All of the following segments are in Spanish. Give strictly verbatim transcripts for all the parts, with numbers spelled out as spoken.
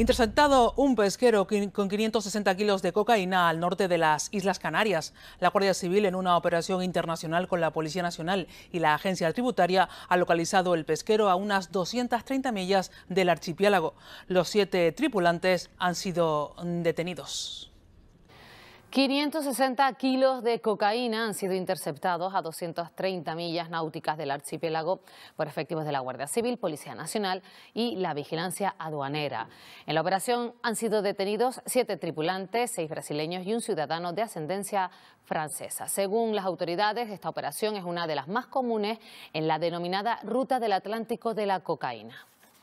Interceptado un pesquero con quinientos sesenta kilos de cocaína al norte de las Islas Canarias. La Guardia Civil, en una operación internacional con la Policía Nacional y la Agencia Tributaria, ha localizado el pesquero a unas doscientas treinta millas del archipiélago. Los siete tripulantes han sido detenidos. quinientos sesenta kilos de cocaína han sido interceptados a doscientas treinta millas náuticas del archipiélago por efectivos de la Guardia Civil, Policía Nacional y la Vigilancia Aduanera. En la operación han sido detenidos siete tripulantes, seis brasileños y un ciudadano de ascendencia francesa. Según las autoridades, esta operación es una de las más comunes en la denominada Ruta del Atlántico de la Cocaína.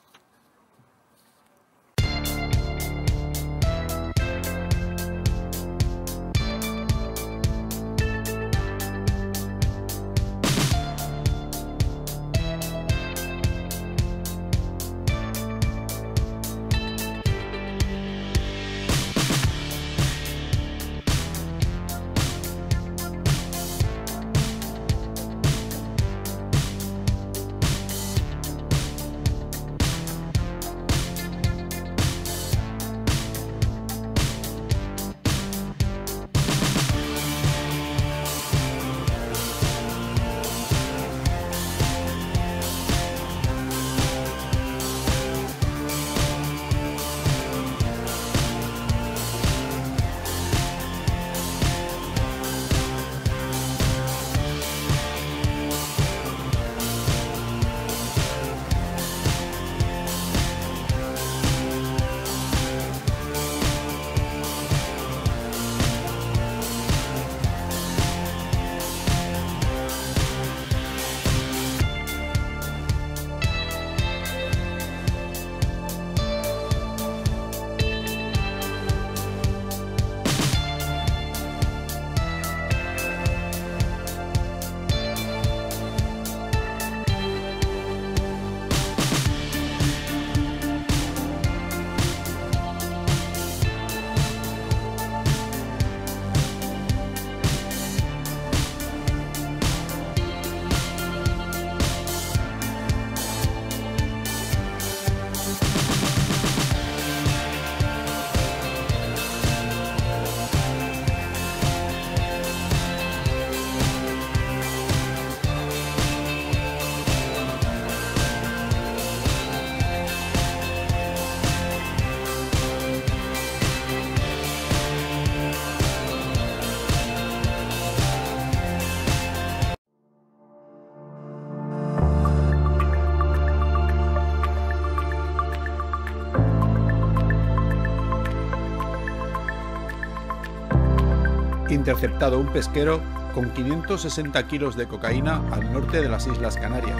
Interceptado un pesquero con quinientos sesenta kilos de cocaína al norte de las Islas Canarias.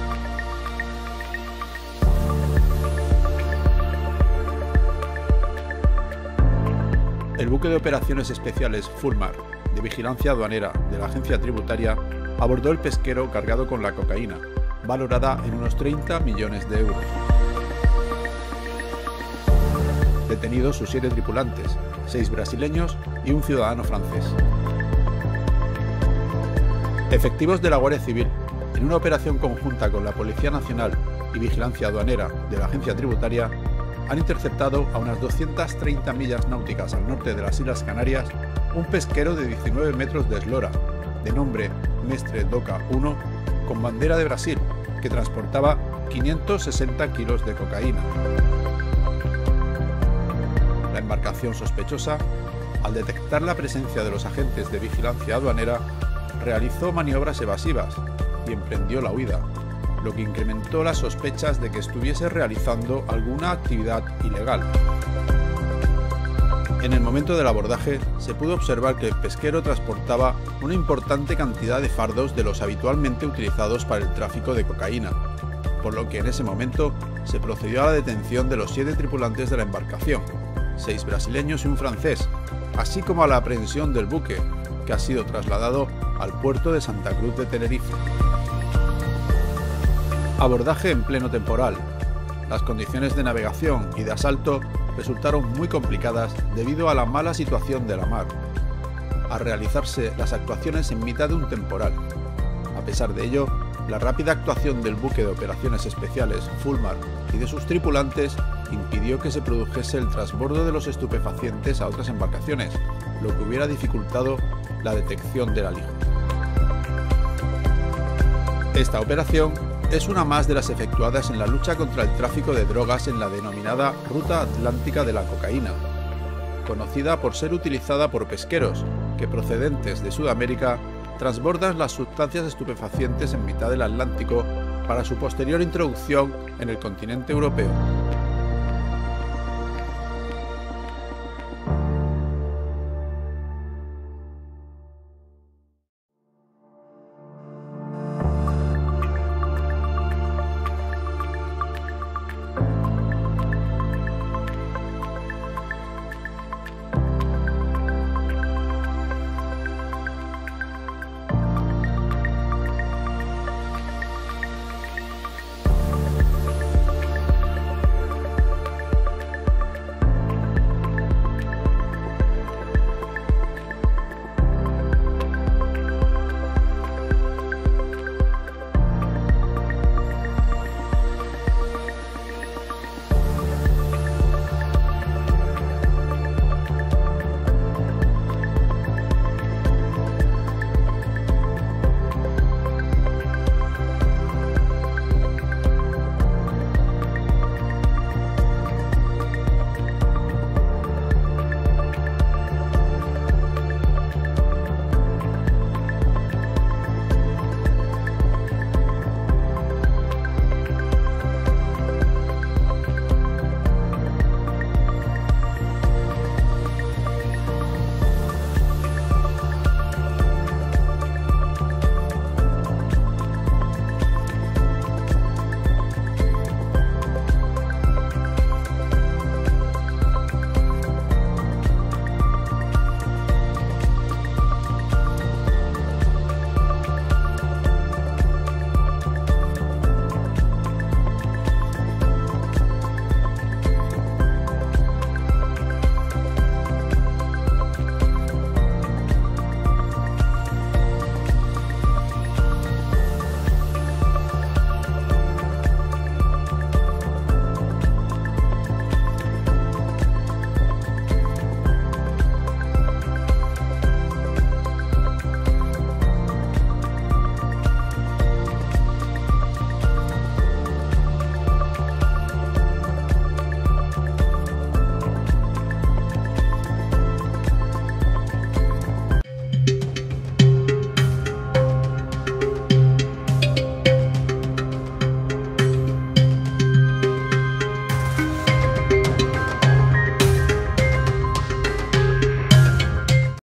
El buque de operaciones especiales Fulmar, de vigilancia aduanera de la Agencia Tributaria, abordó el pesquero cargado con la cocaína, valorada en unos treinta millones de euros. Detenidos sus siete tripulantes, seis brasileños y un ciudadano francés. Efectivos de la Guardia Civil, en una operación conjunta con la Policía Nacional y Vigilancia Aduanera de la Agencia Tributaria, han interceptado a unas doscientas treinta millas náuticas al norte de las Islas Canarias un pesquero de diecinueve metros de eslora, de nombre Mestre Doca uno, con bandera de Brasil, que transportaba quinientos sesenta kilos de cocaína. La embarcación sospechosa, al detectar la presencia de los agentes de vigilancia aduanera, realizó maniobras evasivas y emprendió la huida, lo que incrementó las sospechas de que estuviese realizando alguna actividad ilegal. En el momento del abordaje se pudo observar que el pesquero transportaba una importante cantidad de fardos de los habitualmente utilizados para el tráfico de cocaína, por lo que en ese momento se procedió a la detención de los siete tripulantes de la embarcación, seis brasileños y un francés, así como a la aprehensión del buque, que ha sido trasladado al puerto de Santa Cruz de Tenerife. Abordaje en pleno temporal. Las condiciones de navegación y de asalto resultaron muy complicadas debido a la mala situación de la mar, a realizarse las actuaciones en mitad de un temporal. A pesar de ello, la rápida actuación del buque de operaciones especiales Fulmar y de sus tripulantes que impidió que se produjese el transbordo de los estupefacientes a otras embarcaciones, lo que hubiera dificultado la detección del alijo. Esta operación es una más de las efectuadas en la lucha contra el tráfico de drogas en la denominada Ruta Atlántica de la Cocaína, conocida por ser utilizada por pesqueros que, procedentes de Sudamérica, transbordan las sustancias estupefacientes en mitad del Atlántico para su posterior introducción en el continente europeo.